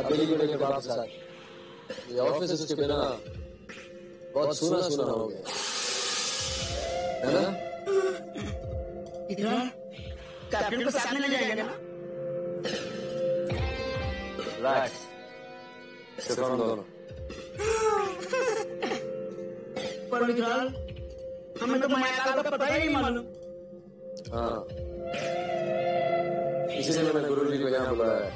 Delegate के बाप साथ ये ऑफिस इसके बिना बहुत सुना सुना हो गया है ना? विक्राल कैप्टन को साथ में ले जाएगा ना? रिलैक्स, सिर्फ हम दोनों। पर विक्राल हमें तो महाकाल का पता ही नहीं मालूम। हाँ, इसीलिए मैंने गुरुजी को यहाँ बुलाया है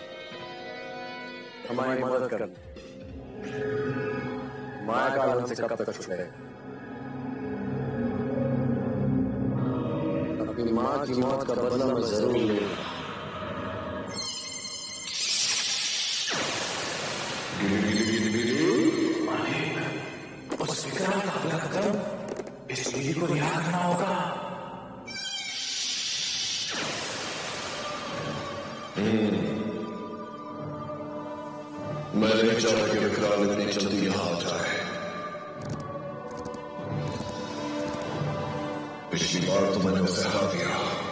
हमारी मदद करने। महाकाल हमसे कब तक छुड़ेगा? अपनी माँ की मौत का बदला मैं जरूर लूंगा। उस विक्राल का अगला कदम इस पीढ़ी को रिहा करना होगा। मैं नहीं चाहता कि विक्राल इतनी जल्दी यहां आ जाए। पिछली बार तो मैंने उसे हरा दिया,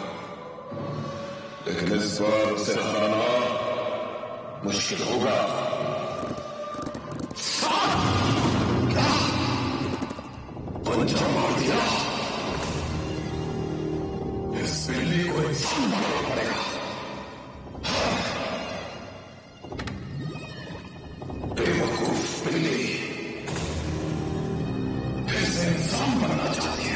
लेकिन इस बार उसे हराना मुश्किल होगा। पंजा मार दिया, इस बिल्ली को इंसान बनाना पड़ेगा। बेवकूफ बिल्ली इसे इंसान बनना चाहती है।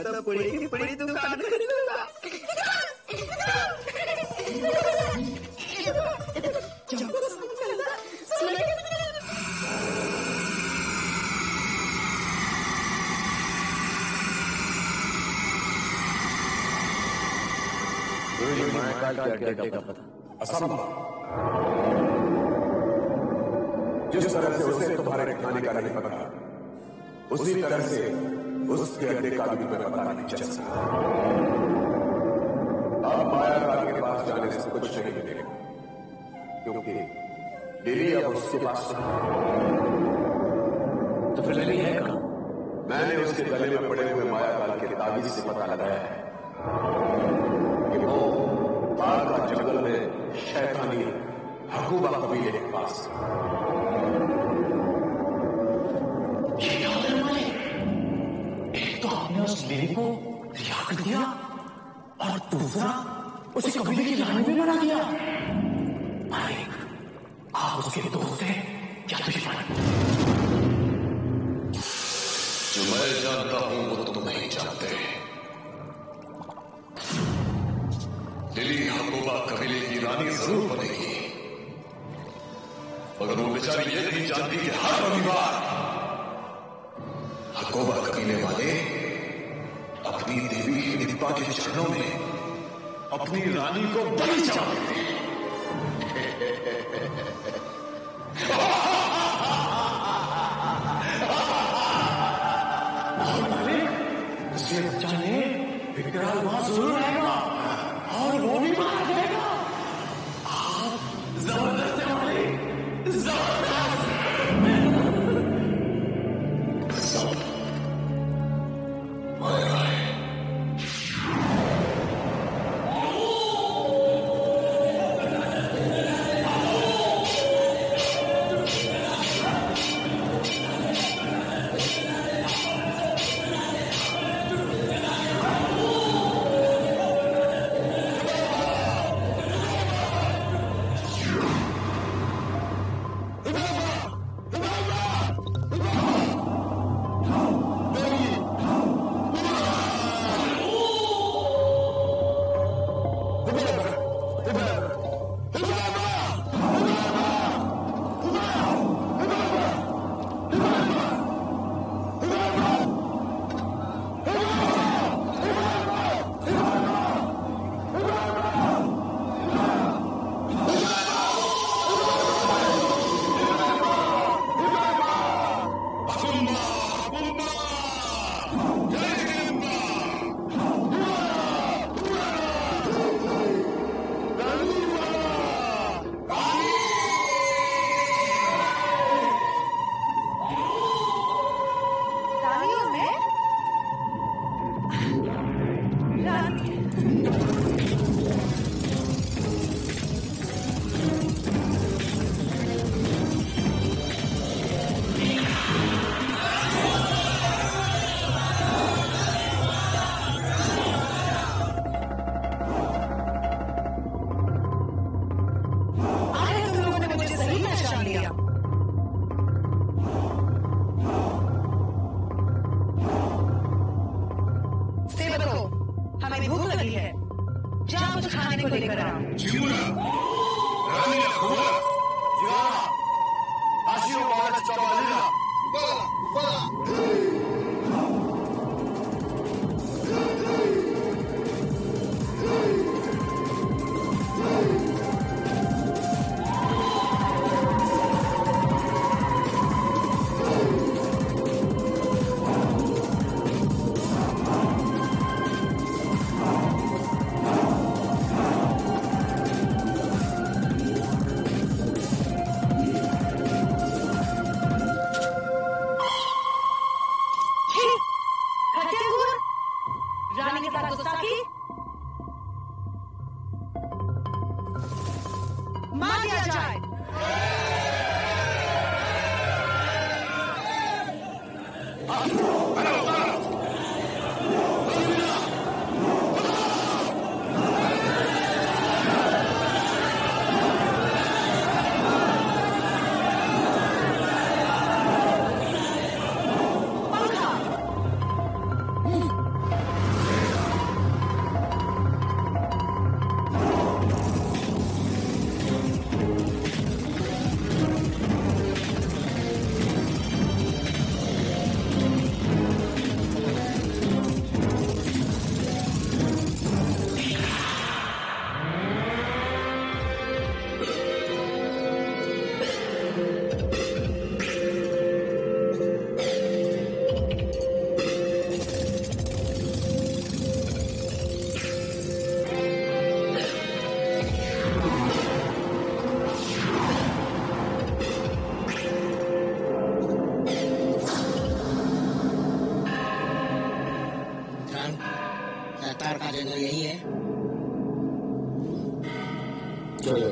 तो पूरी की पूरी दुकान खरीदूंगा। असंभव। जिस तरह से उसे तुम्हारे ठिकाने का नहीं पता, उसी तरह से उसके अड्डे का भी तुम्हें पता नहीं चल सकता। अब माया काल के पास जाने से कुछ नहीं मिलेगा, क्योंकि लिली अब उसके पास तो फिर लिली है कहां? मैंने उसके गले में पड़े हुए माया काल के ताबीज से पता लगाया है कि वो तार का जंगल में शैतानी हकूबा कबीले के पास। एक तो आपने उस लिली को रिहा कर दिया और दूसरा उसे कबीले की रानी भी बना दिया। आप उसके दोस्त हैं या दुश्मन? जो मैं जानता हूं वो तुम नहीं जानते। लिली हकूबा कबीले की रानी जरूर बनेगी, मगर वो बेचारी ये नहीं जानती कि हर रविवार हकूबा कबीले वाले अपनी देवी हिडिंबा के चरणों में अपनी रानी को बलि चढ़ाते हैं। इसलिए बच्चा ने विकराल वहां जरूर आएगा और वो भी मार देगा। आप जबरदस्त है मालिक, जबरदस्त। सब माया है। जान, सरकार का जंगल यही है। चलो।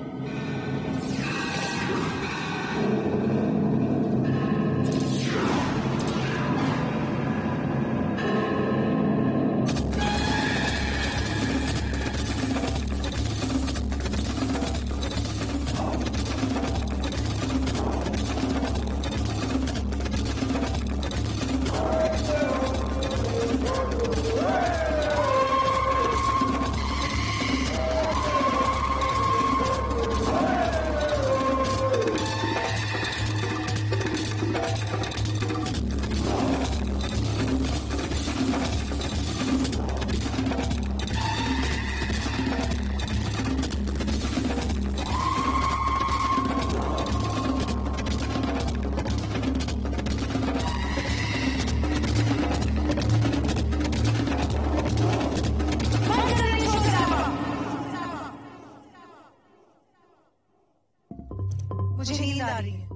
मुझे नींद आ रही है।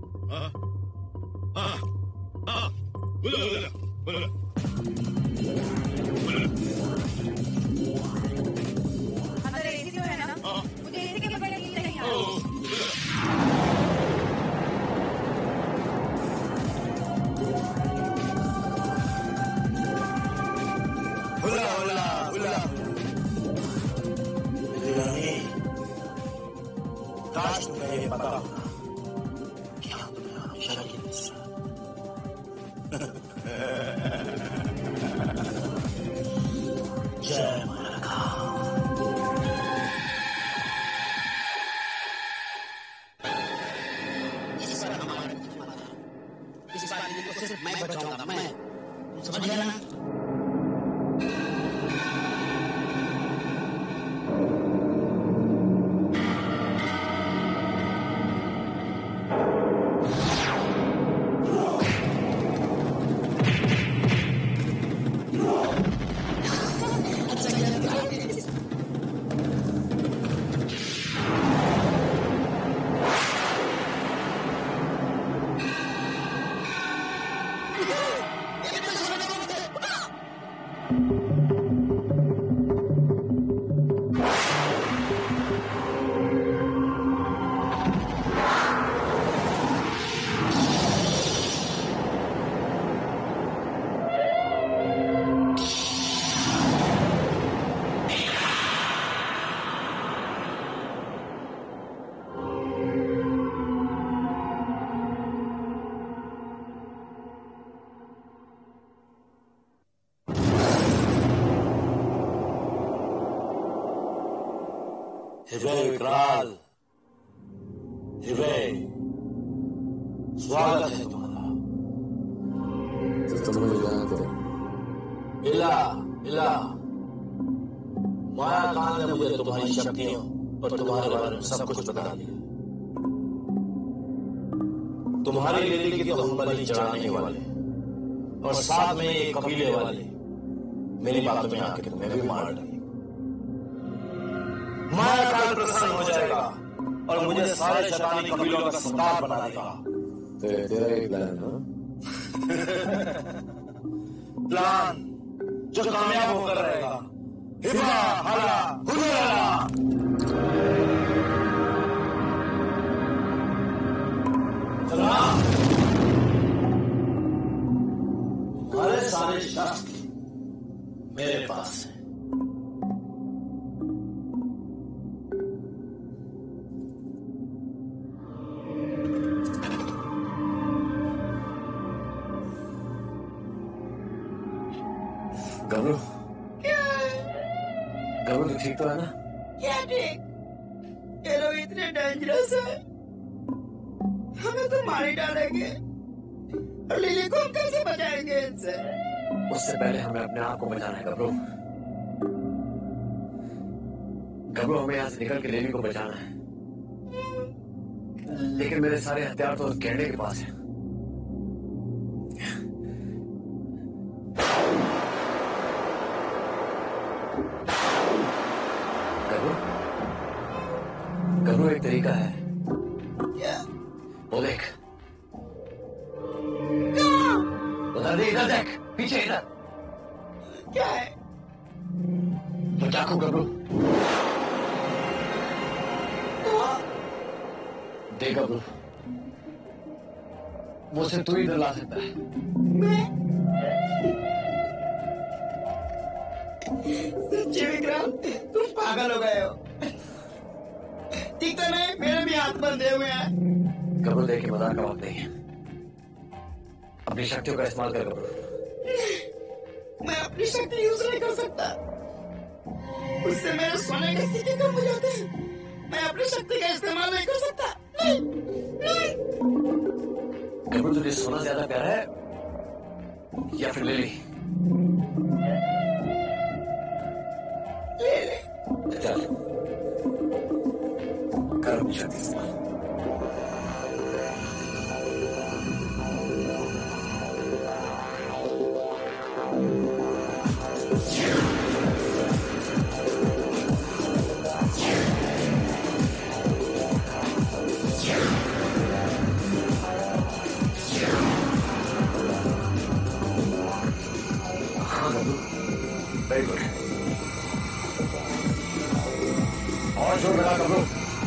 अंदर एसी तो है ना? मुझे एसी के बगैर नींद नहीं आ रही। काश तुम्हें ये पता होता कि हम तुम्हें हमेशा के लिए जय माता। इस बार हमारा इस बार इनको सिर्फ मैं बचाऊंगा, मैं। समझ गया ना? विकराल, स्वागत है तुम्हारा। तो मुझे याद है। इला इला माया काल ने मुझे तुम्हारी शक्तियों और तुम्हारे बारे में सब कुछ बता दिया। तुम्हारी लेडी की तो हम बलि चढ़ाने वाले और साथ में ये कबीले वाले मेरी बातों में आके तुम्हें भी मार डालेंगे। माया काल प्रसन्न हो जाएगा और मुझे सारे शैतानी कबीलों का सरदार बना देगा। तेरा एक प्लान है? प्लान जो कामयाब होकर रहेगा। हिबा हल्ला हुल्ला। तुम्हारे सारे शास्त्र मेरे पास है। गबरू, गबरू तो ठीक तो है ना? क्या ठीक? ये लोग इतने डेंजरस है, हमें तो मार ही डालेंगे। और लिली को हम कैसे बचाएंगे इनसे? उससे पहले हमें अपने आप को बचाना है गबरू। गबरू, हमें यहाँ से निकल के लिली को बचाना है, लेकिन मेरे सारे हथियार तो उस गैंडे के पास है। गबरू, एक तरीका है। क्या? वो देख, कहाँ? उधर देख, इधर देख, पीछे इधर। क्या है? तो चाकू गबरू दे गबरू, मुझसे तू ही दिला सकता है। सच्ची विक्रम, तुम पागल हो गए हो। ठीक तो नहीं, मेरे भी हाथ बंधे हुए हैं। गबरू देख के मजाक का वक्त नहीं है, अपनी शक्तियों का इस्तेमाल कर गबरू। मैं अपनी शक्ति यूज नहीं कर सकता, उससे मेरे सोने के सिक्के कम हो जाते हैं। मैं अपनी शक्ति का इस्तेमाल नहीं कर सकता। नहीं, नहीं। गबरू तुझे सोना ज्यादा प्यारा है या फिर लिली? चल कर अपनी शक्ति इस्तेमाल। वेरी गुड, और जोर लगा गबरू।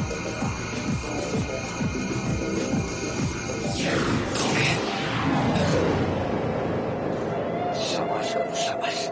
शाबाश गबरू, शाबाश।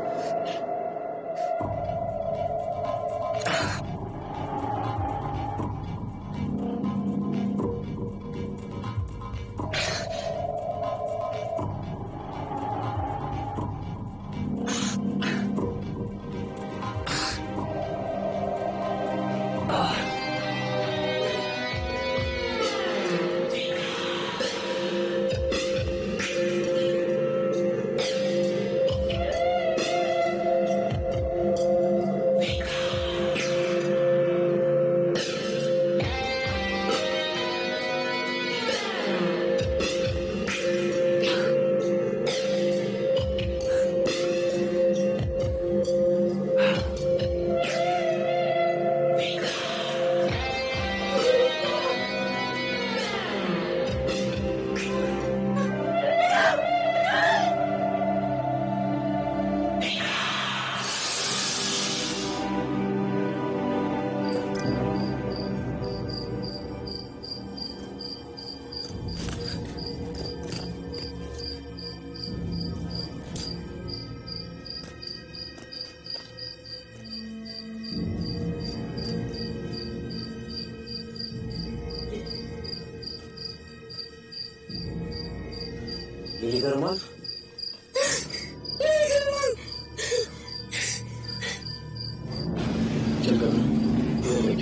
लिली का रुमाल, चल कर बैठ।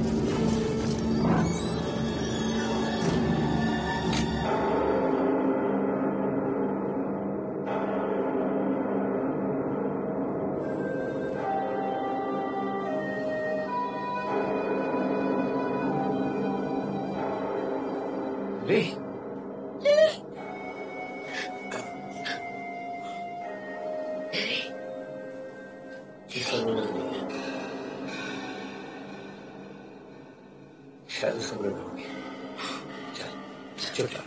ले शायद उसको बड़ा होगी। चल चुपचाप।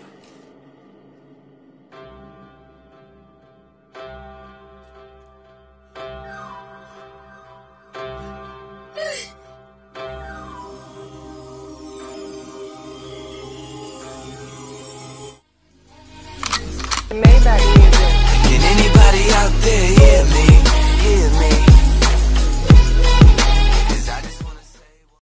Can anybody out there hear me?